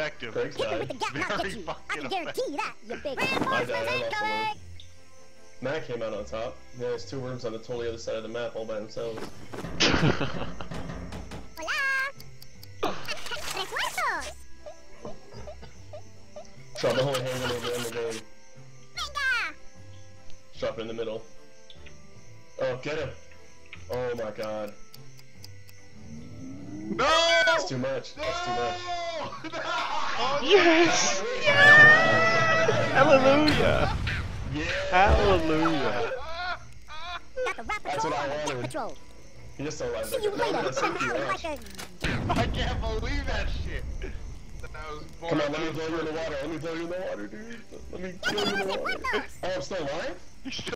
effective. Greg's Hit me died. with the gap not Very get you. I fucking can guarantee you that, you big. I died, I Reinforcements lost the incoming! loot. Matt came out on top. Yeah, there's two rooms on the totally other side of the map all by themselves. Hola! Refuerzos! Drop the whole hand over in the game. Venga! Drop it in the middle. Oh, get him! Oh my god. No! That's too much. That's too much. Yes! Hallelujah! Yeah! Hallelujah! Got the rap That's patrol what I on the cat wanted. patrol. He just don't like See you that. later. That's I'm too out much. like a... I can't believe that shit. That was Come on, let me throw you in the water. Let me throw you in the water, dude. Let me throw you in the water. Oh, I'm still alive?